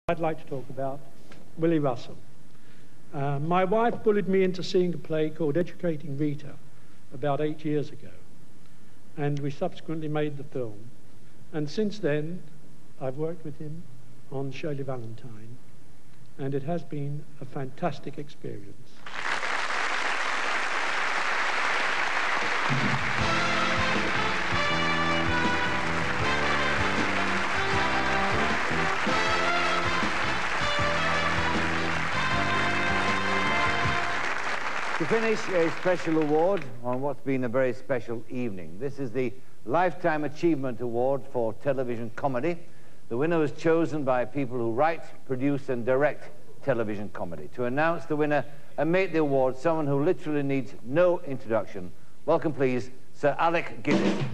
I'd like to talk about Willie Russell. My wife bullied me into seeing a play called Educating Rita about 8 years ago, and we subsequently made the film. And since then, I've worked with him on Shirley Valentine, and it has been a fantastic experience. To finish, a special award on what's been a very special evening. This is the Lifetime Achievement Award for Television Comedy. The winner was chosen by people who write, produce and direct television comedy. To announce the winner and make the award, someone who literally needs no introduction. Welcome, please, Sir Alec Guinness.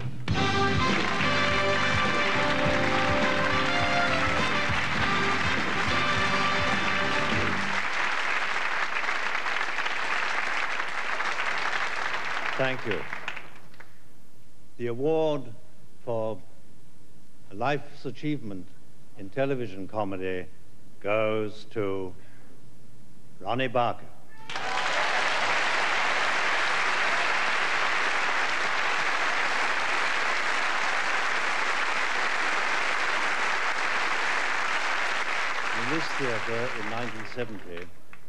Thank you. The award for life's achievement in television comedy goes to Ronnie Barker. In this theatre in 1970,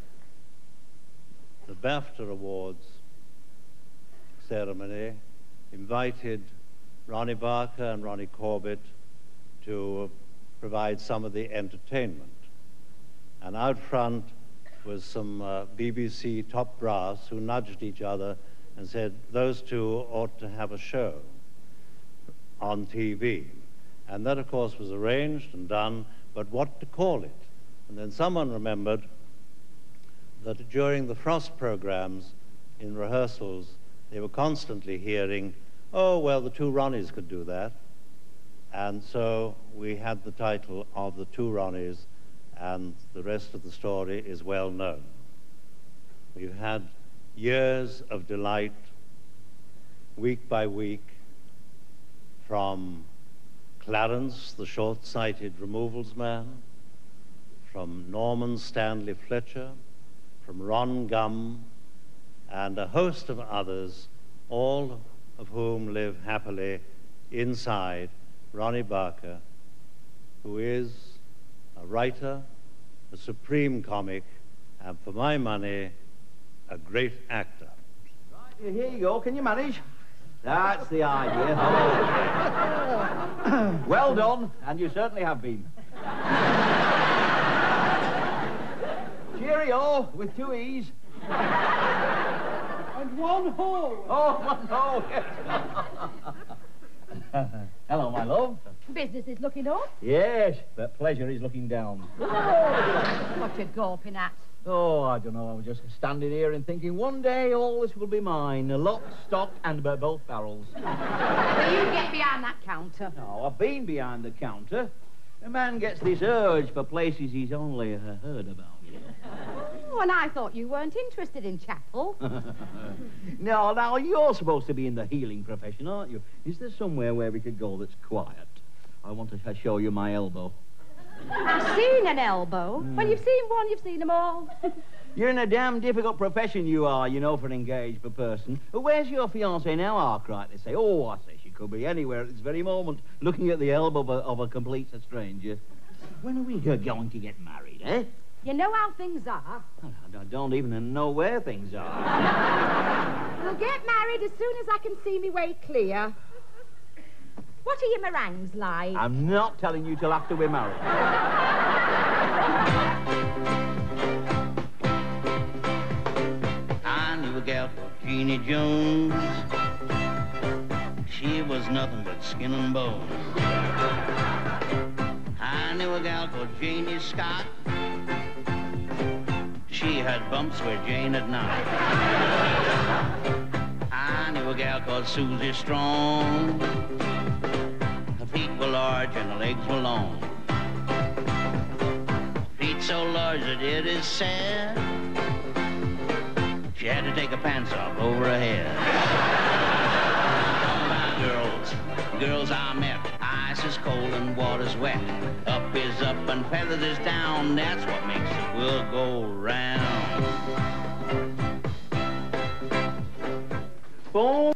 the BAFTA Awards ceremony invited Ronnie Barker and Ronnie Corbett to provide some of the entertainment. And out front was some BBC top brass who nudged each other and said, those two ought to have a show on TV. And that, of course, was arranged and done, but what to call it? And then someone remembered that during the Frost programs in rehearsals, they were constantly hearing, oh, well, the two Ronnies could do that. And so we had the title of The Two Ronnies, and the rest of the story is well known. We've had years of delight, week by week, from Clarence, the short-sighted removals man, from Norman Stanley Fletcher, from Ron Gum, and a host of others, all of whom live happily inside Ronnie Barker, who is a writer, a supreme comic, and for my money, a great actor. Right, here you go. Can you manage? That's the idea. Well done, and you certainly have been. Cheerio, with two E's. And one hole. Oh, one hole, yes. Hello, my love. Business is looking up. Yes, but pleasure is looking down. What you gawping at? Oh, I don't know. I was just standing here and thinking, one day all this will be mine. A lock, stock, and both barrels. Will you get behind that counter? No, I've been behind the counter. A man gets this urge for places he's only heard about, you know. Oh, and I thought you weren't interested in chapel. No, now, you're supposed to be in the healing profession, aren't you? Is there somewhere where we could go that's quiet? I want to show you my elbow. I've seen an elbow. When you've seen one, you've seen them all. You're in a damn difficult profession, you are, you know, for an engaged person. Where's your fiancée now, Arkwright? They say, oh, I say she could be anywhere at this very moment, looking at the elbow of a complete stranger. When are we going to get married, eh? You know how things are. I don't even know where things are. We'll get married as soon as I can see me way clear. What are your meringues like? I'm not telling you till after we're married. I knew a gal called Jeannie Jones. She was nothing but skin and bone. I knew a gal called Janie Scott. She had bumps where Jane had not. I knew a gal called Susie Strong. Her feet were large and her legs were long. Feet so large that it is sad. She had to take her pants off over her head. My girls I met, Isis cold and water's wet. Up is up and feathers is down. That's what makes the world go round. Boom.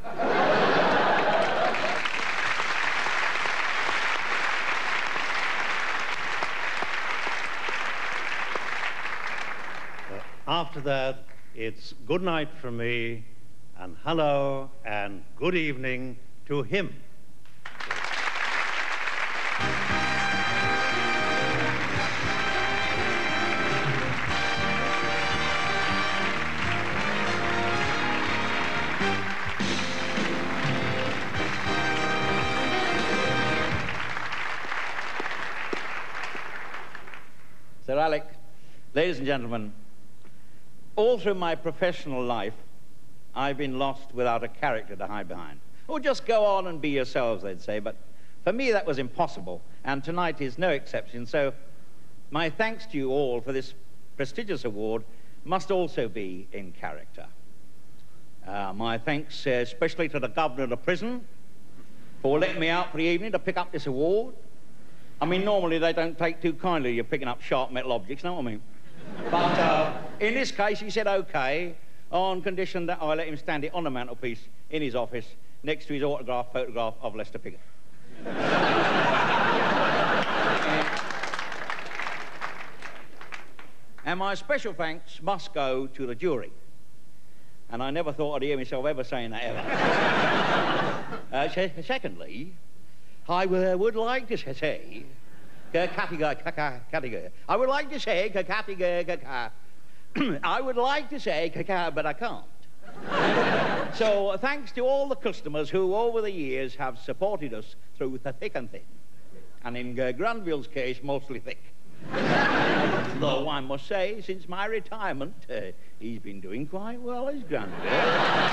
After that, it's good night from me, and hello and good evening to him. Sir Alec, ladies and gentlemen, all through my professional life, I've been lost without a character to hide behind. Oh, just go on and be yourselves, they'd say, but for me that was impossible, and tonight is no exception. So my thanks to you all for this prestigious award must also be in character. My thanks especially to the governor of the prison for letting me out for the evening to pick up this award. I mean, normally they don't take too kindly you're picking up sharp metal objects, you know what I mean? But in this case, he said OK, on condition that I let him stand it on the mantelpiece in his office next to his autographed photograph of Lester Piggott. And my special thanks must go to the jury. And I never thought I'd hear myself ever saying that ever. Secondly, I would like to say... I would like to say, I would like to say, but I can't. So thanks to all the customers who, over the years, have supported us through the thick and thin. And in Granville's case, mostly thick. Though I must say, since my retirement, he's been doing quite well as Granville.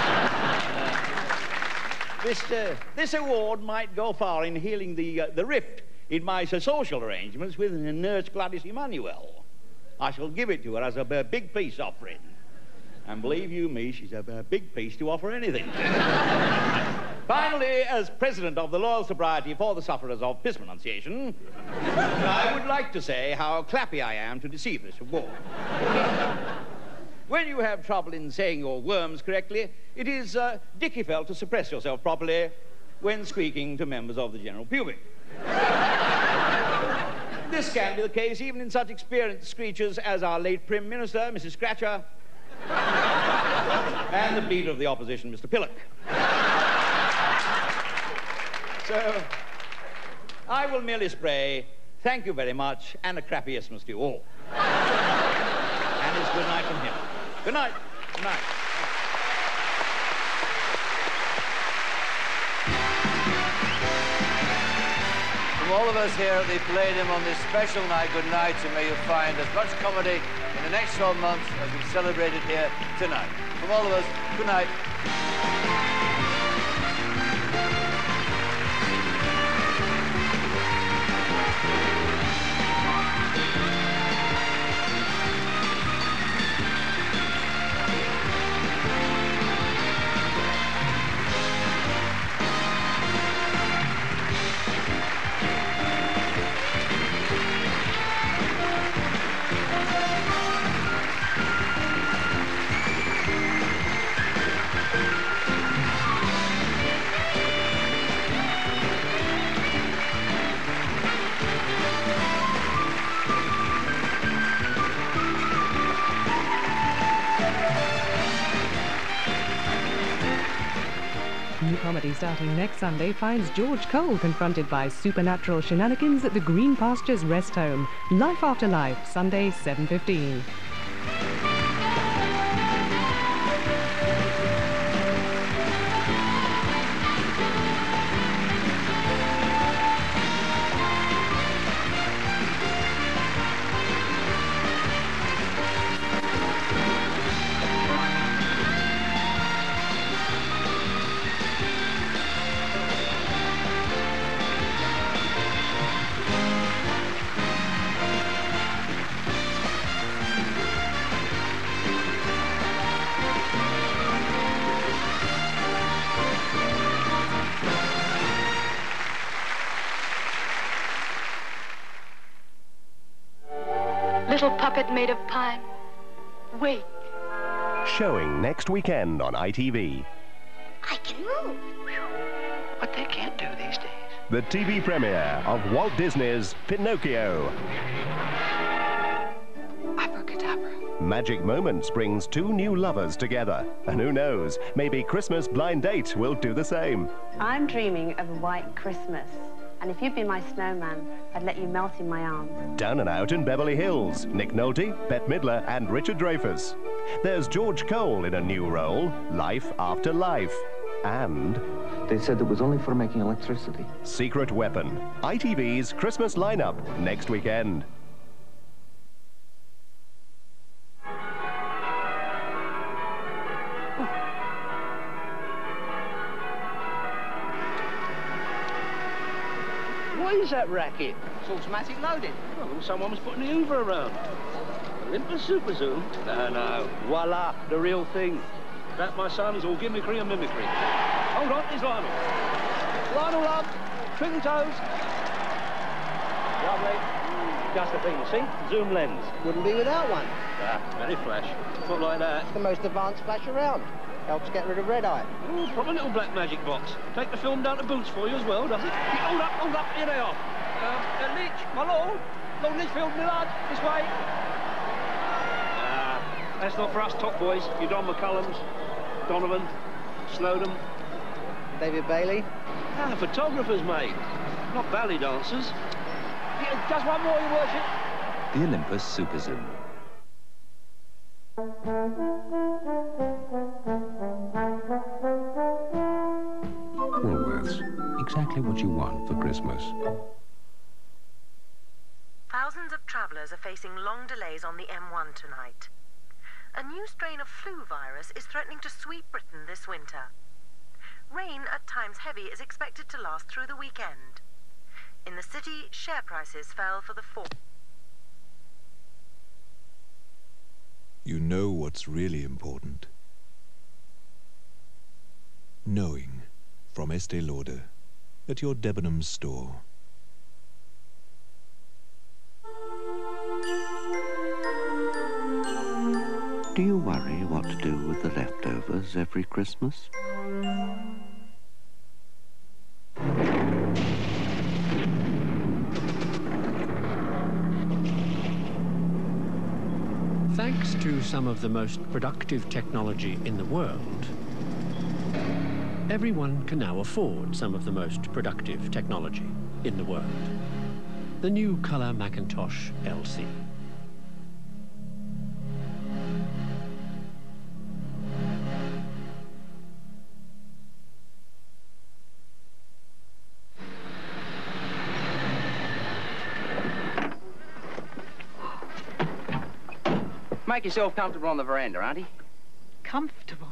This award might go far in healing the rift in my social arrangements with Nurse Gladys Emanuel. I shall give it to her as a big peace offering. And believe you me, she's a big piece to offer anything. Finally, as president of the Loyal Sobriety for the Sufferers of Mispronunciation, I would like to say how clappy I am to receive this award. When you have trouble in saying your worms correctly, it is difficult to suppress yourself properly when speaking to members of the general public. This can be the case even in such experienced screechers as our late Prime Minister, Mrs. Scratcher, and the leader of the opposition, Mr. Pillock. So, I will merely spray, thank you very much, and a crappy Christmas to you all. And it's good night from him. Good night. Good night. From all of us here at the Palladium on this special night, good night, and may you find as much comedy in the next 12 months as we celebrated here tonight. From all of us, good night. New comedy starting next Sunday finds George Cole confronted by supernatural shenanigans at the Green Pastures Rest Home. Life After Life, Sunday, 7:15. Little puppet made of pine. Wait. Showing next weekend on ITV. I can move. What they can't do these days. The TV premiere of Walt Disney's Pinocchio. Abracadabra. Magic Moments brings two new lovers together. And who knows, maybe Christmas Blind Date will do the same. I'm dreaming of a white Christmas. And if you'd be my snowman, I'd let you melt in my arms. Down and Out in Beverly Hills. Nick Nolte, Bette Midler and Richard Dreyfuss. There's George Cole in a new role, Life After Life. And... they said it was only for making electricity. Secret Weapon. ITV's Christmas lineup next weekend. What is that racket? It's automatic loading. Oh, someone was putting the Hoover around. Olympus Super Zoom? No. Voila, the real thing. That, my son, is all gimmickry and mimicry. Hold on, here's Lionel. Lionel, love. Twinkle toes. Lovely. Just a thing, see? Zoom lens. Wouldn't be without one. Very flash. Not like that. It's the most advanced flash around. Helps get rid of red eye. Oh, proper little black magic box. Take the film down to Boots for you as well, does it? Hold up, here they are. Leach, my lord. Lord Litchfield, Millard, this way. That's not for us top boys. You Don McCullums, Donovan, Snowden. David Bailey. Photographers, mate. Not ballet dancers. Yeah, just one more, your worship. The Olympus Super Zoom. Woolworths. Exactly what you want for Christmas. Thousands of travellers are facing long delays on the M1 tonight. A new strain of flu virus is threatening to sweep Britain this winter. Rain, at times heavy, is expected to last through the weekend. In the city, share prices fell for the fourth. You know what's really important. Knowing from Estee Lauder at your Debenhams store. Do you worry what to do with the leftovers every Christmas? Thanks to some of the most productive technology in the world, everyone can now afford some of the most productive technology in the world. The new colour Macintosh LC. Make yourself comfortable on the veranda, auntie. Comfortable?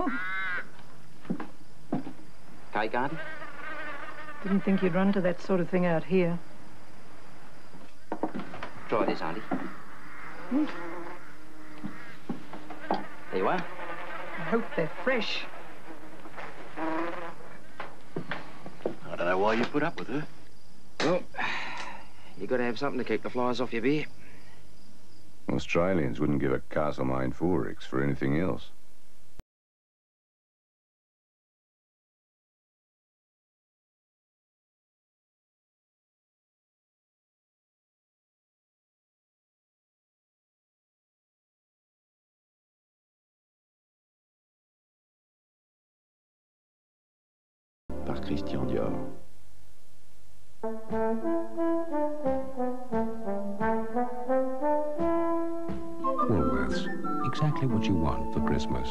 Cake, auntie? Didn't think you'd run to that sort of thing out here. Try this, auntie. There you are. I hope they're fresh. I don't know why you put up with her. Well, you got to have something to keep the flies off your beer. Australians wouldn't give a Castlemaine 4X for anything else. Par Christian Dior. Woolworths. Exactly what you want for Christmas.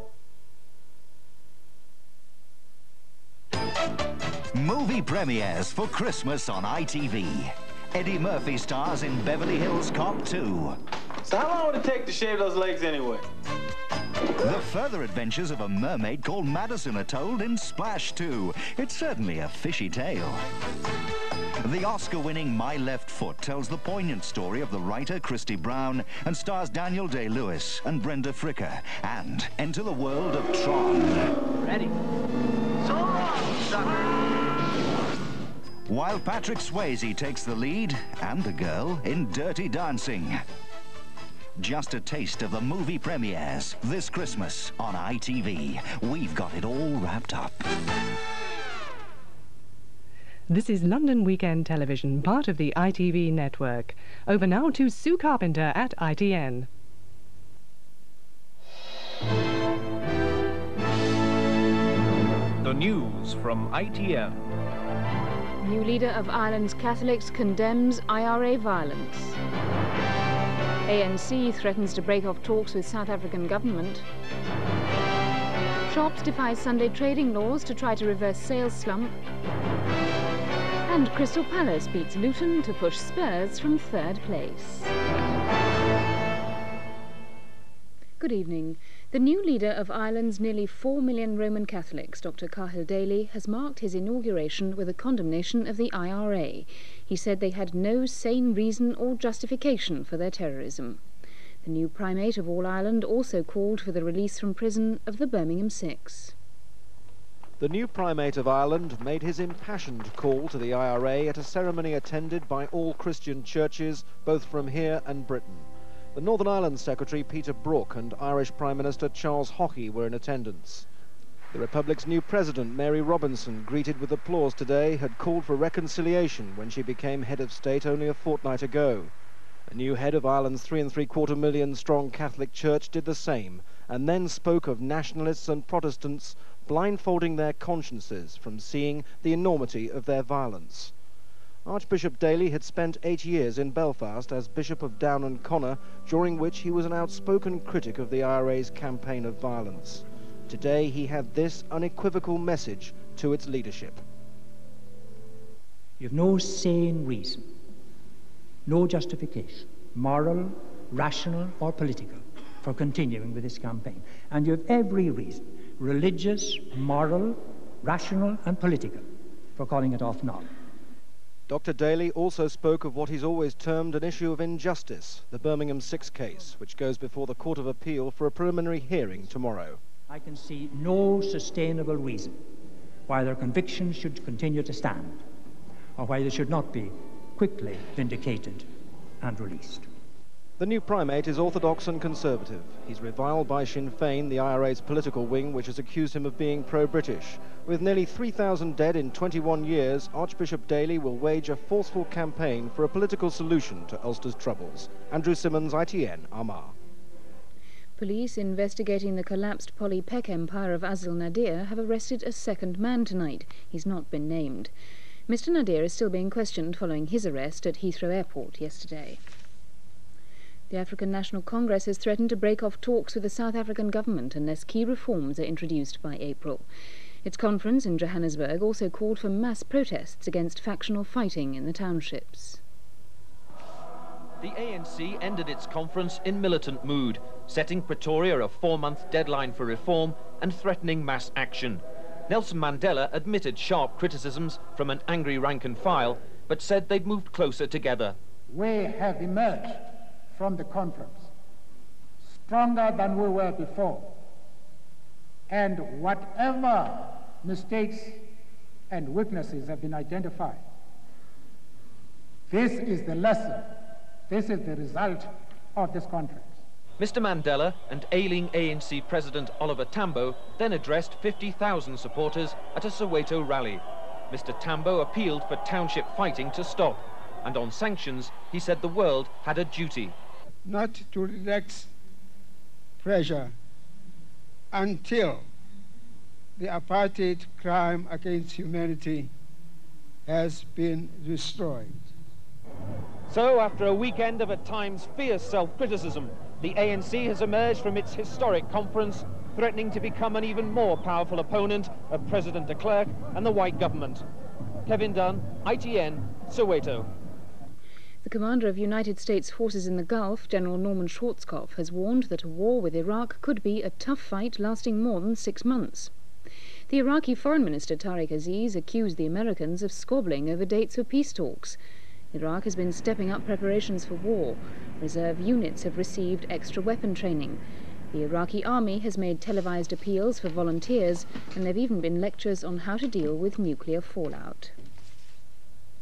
Movie premieres for Christmas on ITV. Eddie Murphy stars in Beverly Hills Cop 2. So how long would it take to shave those legs anyway? The further adventures of a mermaid called Madison are told in Splash 2. It's certainly a fishy tale. The Oscar-winning My Left Foot tells the poignant story of the writer Christy Brown and stars Daniel Day-Lewis and Brenda Fricker. And enter the world of Tron. Ready? So long, sucker! While Patrick Swayze takes the lead and the girl in Dirty Dancing. Just a taste of the movie premieres this Christmas on ITV. We've got it all wrapped up. This is London Weekend Television, part of the ITV network. Over now to Sue Carpenter at ITN. The news from ITN. New leader of Ireland's Catholics condemns IRA violence. ANC threatens to break off talks with South African government. Shops defy Sunday trading laws to try to reverse sales slump. And Crystal Palace beats Luton to push Spurs from third place. Good evening. The new leader of Ireland's nearly 4 million Roman Catholics, Dr. Cahill Daly, has marked his inauguration with a condemnation of the IRA. He said they had no sane reason or justification for their terrorism. The new primate of all Ireland also called for the release from prison of the Birmingham Six. The new primate of Ireland made his impassioned call to the IRA at a ceremony attended by all Christian churches, both from here and Britain. The Northern Ireland Secretary Peter Brook and Irish Prime Minister Charles Haughey were in attendance. The Republic's new president, Mary Robinson, greeted with applause today, had called for reconciliation when she became head of state only a fortnight ago. A new head of Ireland's 3.75 million strong Catholic Church did the same, and then spoke of nationalists and Protestants blindfolding their consciences from seeing the enormity of their violence. Archbishop Daly had spent 8 years in Belfast as Bishop of Down and Connor, during which he was an outspoken critic of the IRA's campaign of violence. Today he had this unequivocal message to its leadership. You have no sane reason, no justification, moral, rational or political, for continuing with this campaign. And you have every reason, religious, moral, rational and political, for calling it off now. Dr. Daly also spoke of what he's always termed an issue of injustice, the Birmingham Six case, which goes before the Court of Appeal for a preliminary hearing tomorrow. I can see no sustainable reason why their convictions should continue to stand, or why they should not be quickly vindicated and released. The new primate is orthodox and conservative. He's reviled by Sinn Féin, the IRA's political wing, which has accused him of being pro-British. With nearly 3,000 dead in 21 years, Archbishop Daly will wage a forceful campaign for a political solution to Ulster's troubles. Andrew Simmons, ITN, Armagh. Police investigating the collapsed Polly Peck empire of Azil Nadir have arrested a second man tonight. He's not been named. Mr. Nadir is still being questioned following his arrest at Heathrow Airport yesterday. The African National Congress has threatened to break off talks with the South African government unless key reforms are introduced by April. Its conference in Johannesburg also called for mass protests against factional fighting in the townships. The ANC ended its conference in militant mood, setting Pretoria a 4-month deadline for reform and threatening mass action. Nelson Mandela admitted sharp criticisms from an angry rank and file, but said they'd moved closer together. We have emerged from the conference stronger than we were before, and whatever mistakes and weaknesses have been identified, this is the lesson, this is the result of this conference. Mr. Mandela and ailing ANC President Oliver Tambo then addressed 50,000 supporters at a Soweto rally. Mr. Tambo appealed for township fighting to stop, and on sanctions he said the world had a duty. Not to relax pressure until the apartheid crime against humanity has been destroyed. So, after a weekend of at times fierce self-criticism, the ANC has emerged from its historic conference, threatening to become an even more powerful opponent of President de Klerk and the white government. Kevin Dunn, ITN, Soweto. The commander of United States forces in the Gulf, General Norman Schwarzkopf, has warned that a war with Iraq could be a tough fight lasting more than 6 months. The Iraqi Foreign Minister Tariq Aziz accused the Americans of squabbling over dates for peace talks. Iraq has been stepping up preparations for war. Reserve units have received extra weapon training. The Iraqi army has made televised appeals for volunteers, and there have even been lectures on how to deal with nuclear fallout.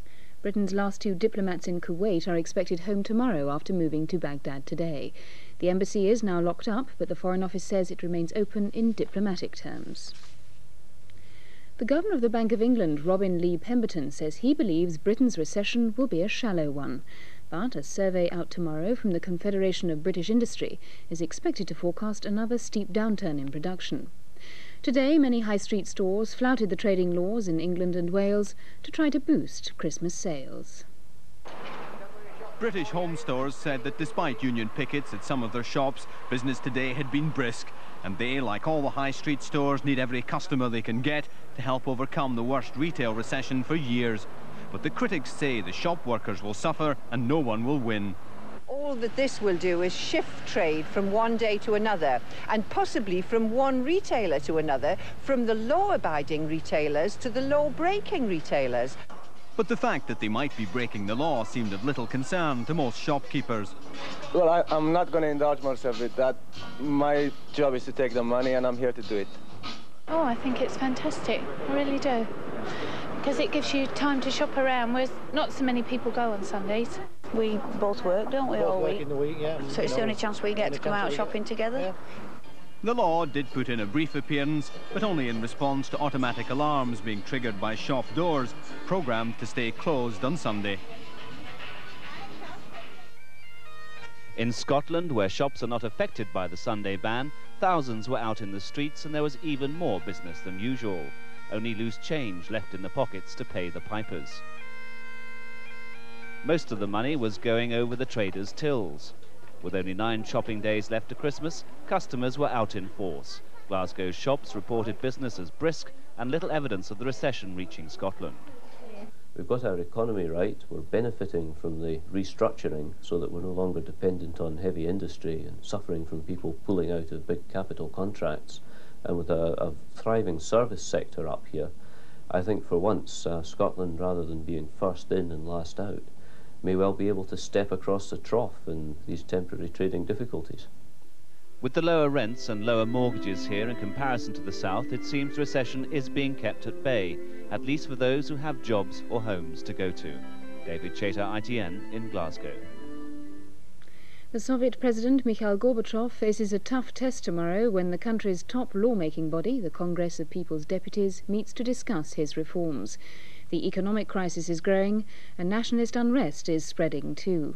Britain's last 2 diplomats in Kuwait are expected home tomorrow after moving to Baghdad today. The embassy is now locked up, but the Foreign Office says it remains open in diplomatic terms. The Governor of the Bank of England, Robin Lee Pemberton, says he believes Britain's recession will be a shallow one. But a survey out tomorrow from the Confederation of British Industry is expected to forecast another steep downturn in production. Today, many high street stores flouted the trading laws in England and Wales to try to boost Christmas sales. British home stores said that despite union pickets at some of their shops, business today had been brisk, and they, like all the high street stores, need every customer they can get to help overcome the worst retail recession for years. But the critics say the shop workers will suffer and no one will win. All that this will do is shift trade from one day to another, and possibly from one retailer to another, from the law-abiding retailers to the law-breaking retailers. But the fact that they might be breaking the law seemed of little concern to most shopkeepers. Well, I'm not going to indulge myself with that. My job is to take the money, and I'm here to do it. Oh, I think it's fantastic. I really do. Because it gives you time to shop around, whereas not so many people go on Sundays. We both work, don't we, all week? In the week, yeah. So it's the only chance we get to go out shopping together. Yeah. The law did put in a brief appearance, but only in response to automatic alarms being triggered by shop doors, programmed to stay closed on Sunday. In Scotland, where shops are not affected by the Sunday ban, thousands were out in the streets and there was even more business than usual. Only loose change left in the pockets to pay the pipers. Most of the money was going over the traders' tills. With only 9 shopping days left to Christmas, customers were out in force. Glasgow's shops reported business as brisk and little evidence of the recession reaching Scotland. We've got our economy right, we're benefiting from the restructuring so that we're no longer dependent on heavy industry and suffering from people pulling out of big capital contracts. And with a thriving service sector up here, I think for once Scotland, rather than being first in and last out, may well be able to step across the trough in these temporary trading difficulties. With the lower rents and lower mortgages here in comparison to the south, it seems recession is being kept at bay, at least for those who have jobs or homes to go to. David Chater, ITN, in Glasgow. The Soviet President Mikhail Gorbachev faces a tough test tomorrow when the country's top lawmaking body, the Congress of People's Deputies, meets to discuss his reforms. The economic crisis is growing, and nationalist unrest is spreading too.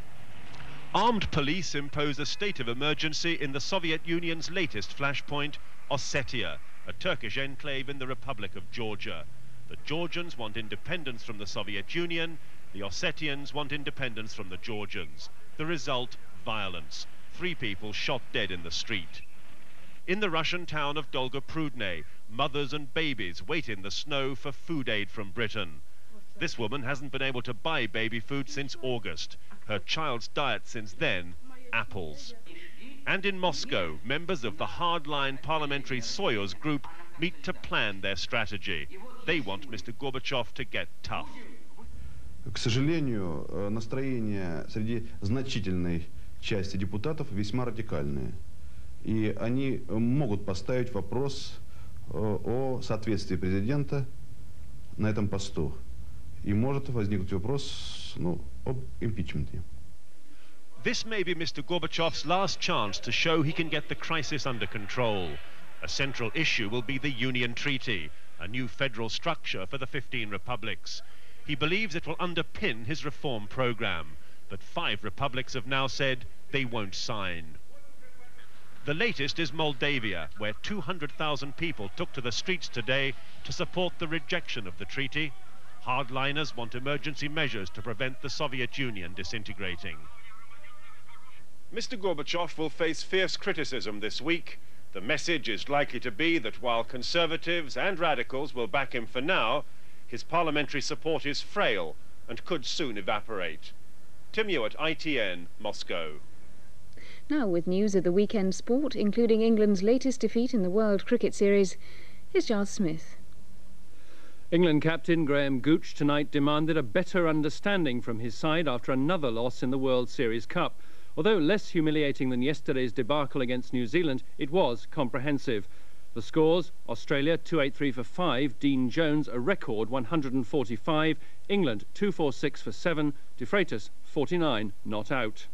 Armed police impose a state of emergency in the Soviet Union's latest flashpoint, Ossetia, a Turkish enclave in the Republic of Georgia. The Georgians want independence from the Soviet Union, the Ossetians want independence from the Georgians. The result, violence. 3 people shot dead in the street. In the Russian town of Dolgoprudne, mothers and babies wait in the snow for food aid from Britain. This woman hasn't been able to buy baby food since August. Her child's diet since then, apples. And in Moscow, members of the hardline parliamentary Soyuz group meet to plan their strategy. They want Mr. Gorbachev to get tough. К сожалению, настроения среди значительной части депутатов весьма радикальные. И они могут поставить вопрос о соответствии президента на этом посту. И может возникнуть вопрос, об импичменте. This may be Mr. Gorbachev's last chance to show he can get the crisis under control. A central issue will be the Union Treaty, a new federal structure for the 15 republics. He believes it will underpin his reform program, but 5 republics have now said they won't sign. The latest is Moldavia, where 200,000 people took to the streets today to support the rejection of the treaty. Hardliners want emergency measures to prevent the Soviet Union disintegrating. Mr. Gorbachev will face fierce criticism this week. The message is likely to be that while conservatives and radicals will back him for now, his parliamentary support is frail and could soon evaporate. Tim Ewart, ITN, Moscow. Now with news of the weekend sport, including England's latest defeat in the World Cricket Series, here's Giles Smith. England captain Graham Gooch tonight demanded a better understanding from his side after another loss in the World Series Cup. Although less humiliating than yesterday's debacle against New Zealand, it was comprehensive. The scores: Australia 283 for 5, Dean Jones a record 145, England 246 for 7, De Freitas 49 not out.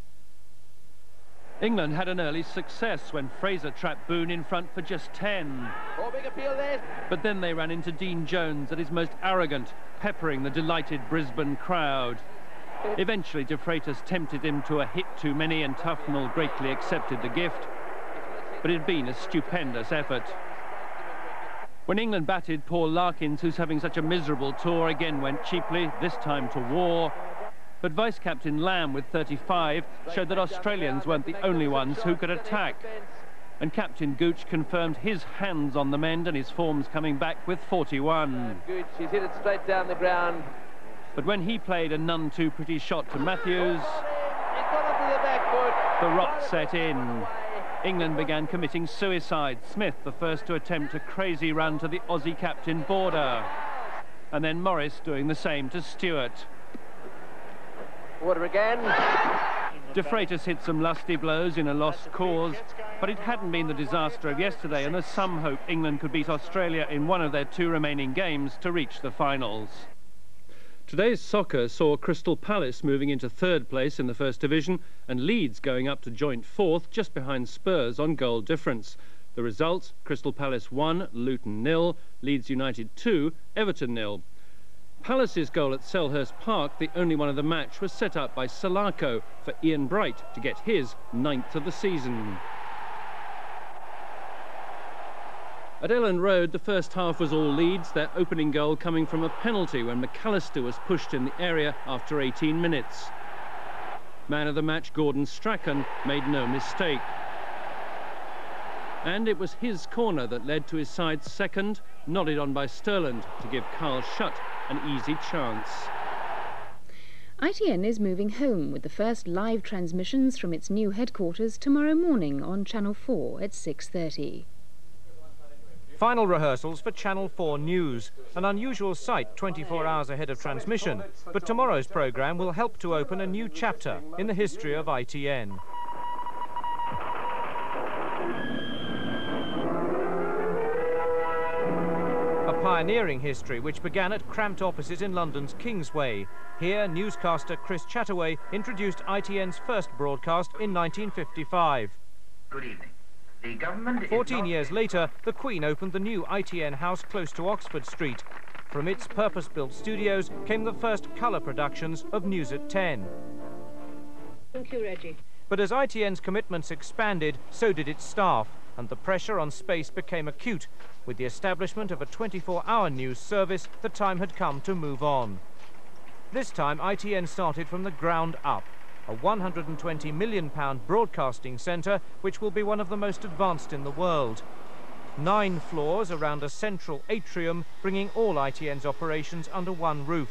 England had an early success when Fraser trapped Boone in front for just 10. Oh, big appeal there. But then they ran into Dean Jones at his most arrogant, peppering the delighted Brisbane crowd. Eventually, De Freitas tempted him to a hit too many and Tufnell greatly accepted the gift. But it had been a stupendous effort. When England batted, Paul Larkins, who's having such a miserable tour, again went cheaply, this time to War. But Vice-Captain Lamb, with 35, showed that Australians weren't the only ones who could attack. And Captain Gooch confirmed his hands on the mend and his form's coming back with 41. Gooch, he's hit it straight down the ground. But when he played a none too pretty shot to Matthews, He's got onto the back foot. the rot set in. England began committing suicide. Smith, the first to attempt a crazy run to the Aussie captain border. And then Morris doing the same to Stewart. Water again. De Freitas hit some lusty blows in a lost cause, but it hadn't been the disaster of yesterday, and there's some hope England could beat Australia in one of their 2 remaining games to reach the finals. Today's soccer saw Crystal Palace moving into 3rd place in the First Division and Leeds going up to joint 4th, just behind Spurs on goal difference. The results: Crystal Palace 1, Luton 0, Leeds United 2, Everton 0. Palace's goal at Selhurst Park, the only one of the match, was set up by Salako for Ian Bright to get his 9th of the season. At Ellen Road, the first half was all Leeds, their opening goal coming from a penalty when McAllister was pushed in the area after 18 minutes. Man of the match, Gordon Strachan, made no mistake. And it was his corner that led to his side's second, nodded on by Sterland to give Carl Shutt an easy chance. ITN is moving home with the first live transmissions from its new headquarters tomorrow morning on Channel 4 at 6:30. Final rehearsals for Channel 4 News, an unusual sight 24 hours ahead of transmission. But tomorrow's programme will help to open a new chapter in the history of ITN. A pioneering history which began at cramped offices in London's Kingsway. Here, newscaster Chris Chataway introduced ITN's first broadcast in 1955. Good evening. The government 14 years later, the Queen opened the new ITN house close to Oxford Street. From its purpose-built studios came the first colour productions of News at 10. Thank you, Reggie. But as ITN's commitments expanded, so did its staff, and the pressure on space became acute. With the establishment of a 24-hour news service, the time had come to move on. This time, ITN started from the ground up. A £120 million broadcasting centre, which will be one of the most advanced in the world. 9 floors around a central atrium, bringing all ITN's operations under one roof.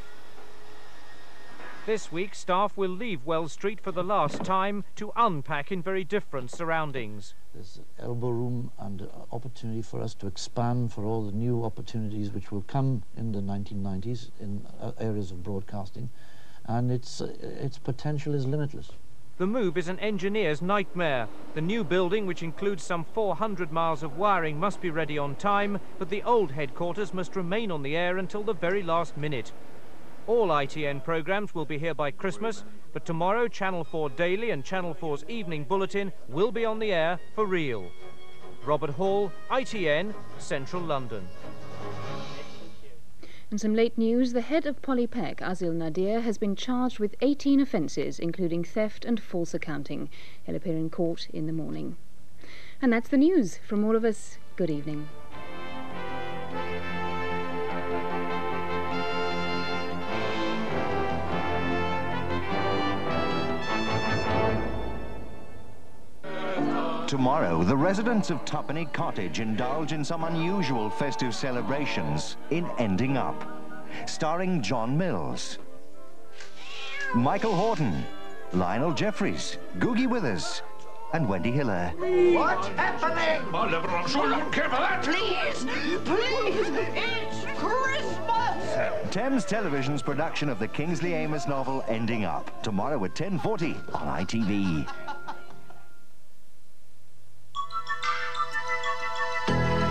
This week, staff will leave Wells Street for the last time to unpack in very different surroundings. There's elbow room and opportunity for us to expand for all the new opportunities which will come in the 1990s in areas of broadcasting. And its potential is limitless. The move is an engineer's nightmare. The new building, which includes some 400 miles of wiring, must be ready on time, but the old headquarters must remain on the air until the very last minute. All ITN programmes will be here by Christmas, but tomorrow Channel 4 Daily and Channel 4's Evening Bulletin will be on the air for real. Robert Hall, ITN, Central London. And some late news: the head of Polypec, Azil Nadir, has been charged with 18 offences, including theft and false accounting. He'll appear in court in the morning. And that's the news from all of us. Good evening. Tomorrow, the residents of Tuppenny Cottage indulge in some unusual festive celebrations in Ending Up, starring John Mills, Michael Horton, Lionel Jeffries, Googie Withers, and Wendy Hiller. What's happening? My level, I'm sure you don't care for that. Please, it's Christmas! Thames Television's production of the Kingsley Amis novel Ending Up, tomorrow at 10:40 on ITV.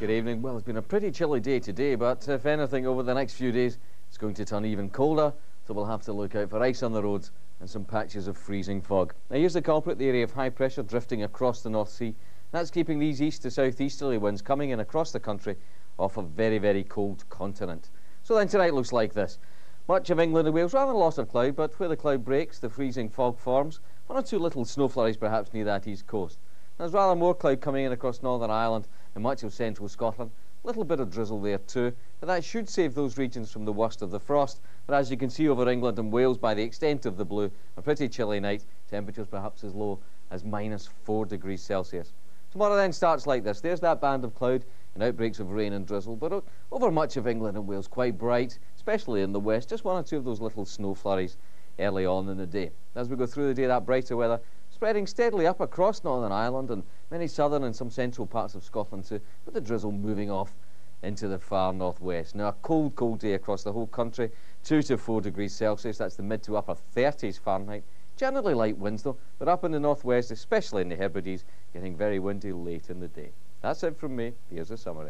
Good evening. Well, it's been a pretty chilly day today, but if anything, over the next few days, it's going to turn even colder, so we'll have to look out for ice on the roads and some patches of freezing fog. Now, here's the culprit, the area of high pressure drifting across the North Sea. That's keeping these east to southeasterly winds coming in across the country off a very, very cold continent. So then tonight looks like this. Much of England and Wales, rather a lot of cloud, but where the cloud breaks, the freezing fog forms. One or two little snow flurries perhaps near that east coast. There's rather more cloud coming in across Northern Ireland and much of central Scotland. A little bit of drizzle there too, but that should save those regions from the worst of the frost. But as you can see over England and Wales by the extent of the blue, a pretty chilly night, temperatures perhaps as low as -4 degrees Celsius. Tomorrow then starts like this. There's that band of cloud and outbreaks of rain and drizzle, but over much of England and Wales quite bright, especially in the west, just one or two of those little snow flurries early on in the day. As we go through the day, that brighter weather spreading steadily up across Northern Ireland and many southern and some central parts of Scotland too, with the drizzle moving off into the far northwest. Now, a cold, cold day across the whole country, 2 to 4 degrees Celsius. That's the mid to upper 30s Fahrenheit. Generally light winds though, but up in the northwest, especially in the Hebrides, getting very windy late in the day. That's it from me. Here's a summary.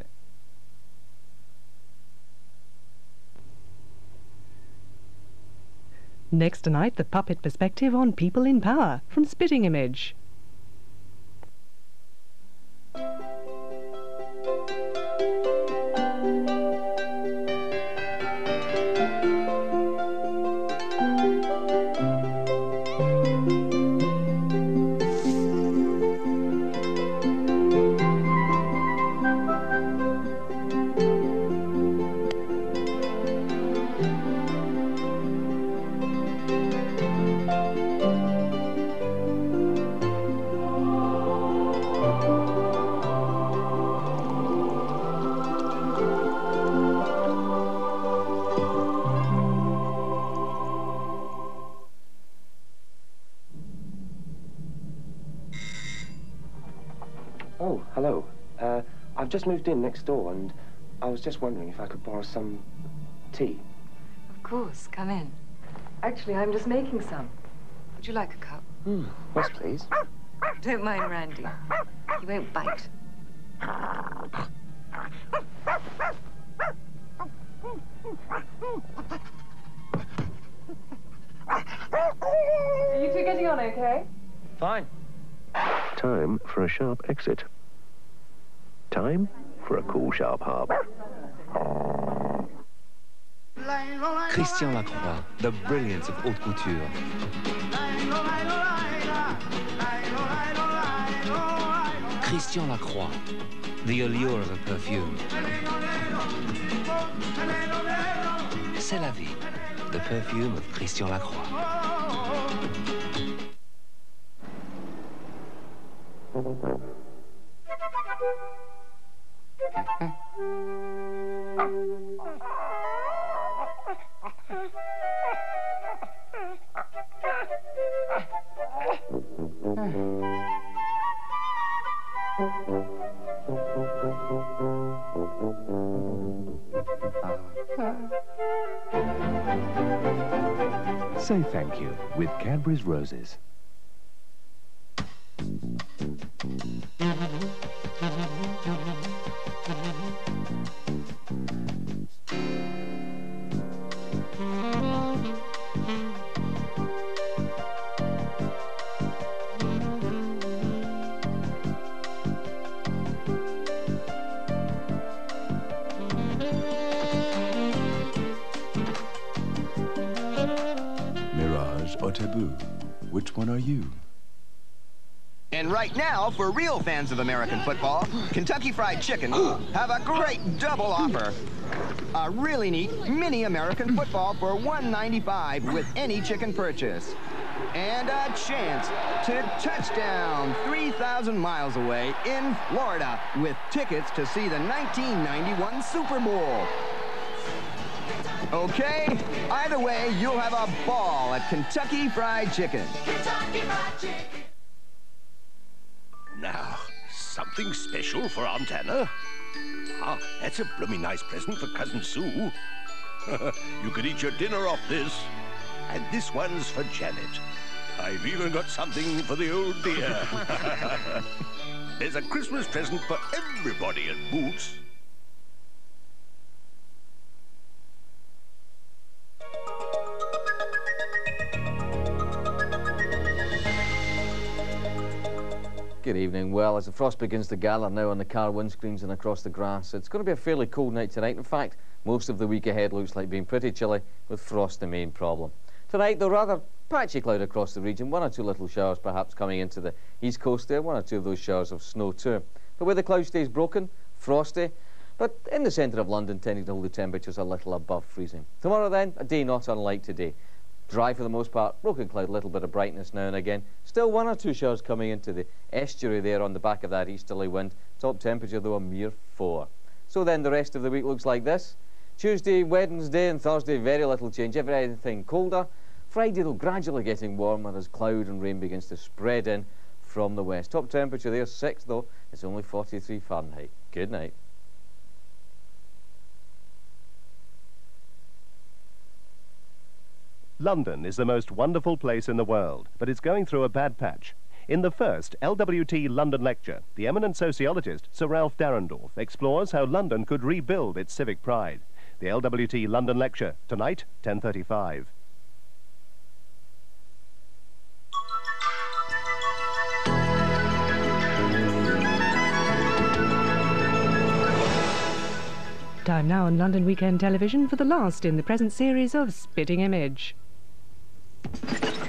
Next tonight, the puppet perspective on people in power from Spitting Image. Oh, hello. I've just moved in next door and I was just wondering if I could borrow some tea. Of course, come in. Actually, I'm just making some. Would you like a cup? Yes, please. Don't mind Randy. He won't bite. Are you two getting on okay? Fine. Time for a sharp exit. Time for a cool, sharp harp. Christian Lacroix, the brilliance of haute couture. Christian Lacroix, the allure of a perfume. C'est la vie, the perfume of Christian Lacroix. Say thank you with Cadbury's Roses. Mirage or Taboo? Which one are you? And right now, for real fans of American football, Kentucky Fried Chicken have a great double offer. A really neat mini American football for $1.95 with any chicken purchase. And a chance to touchdown 3,000 miles away in Florida with tickets to see the 1991 Super Bowl. Okay, either way, you'll have a ball at Kentucky Fried Chicken. Kentucky Fried Chicken. Now, something special for Aunt Anna? Ah, that's a blooming nice present for Cousin Sue. You could eat your dinner off this. And this one's for Janet. I've even got something for the old dear. There's a Christmas present for everybody at Boots. Good evening. Well, as the frost begins to gather now on the car windscreens and across the grass, it's going to be a fairly cold night tonight. In fact, most of the week ahead looks like being pretty chilly, with frost the main problem. Tonight, though, rather patchy cloud across the region, one or two little showers perhaps coming into the east coast there, one or two of those showers of snow too. But where the cloud stays broken, frosty, but in the centre of London tending to hold the temperatures a little above freezing. Tomorrow then, a day not unlike today. Dry for the most part, broken cloud, a little bit of brightness now and again. Still one or two showers coming into the estuary there on the back of that easterly wind. Top temperature though a mere 4. So then the rest of the week looks like this. Tuesday, Wednesday and Thursday, very little change, everything colder. Friday though gradually getting warmer as cloud and rain begins to spread in from the west. Top temperature there 6 though, it's only 43 Fahrenheit. Good night. London is the most wonderful place in the world, but it's going through a bad patch. In the first LWT London Lecture, the eminent sociologist Sir Ralph Darendorf explores how London could rebuild its civic pride. The LWT London Lecture, tonight, 10:35. Time now on London Weekend Television for the last in the present series of Spitting Image.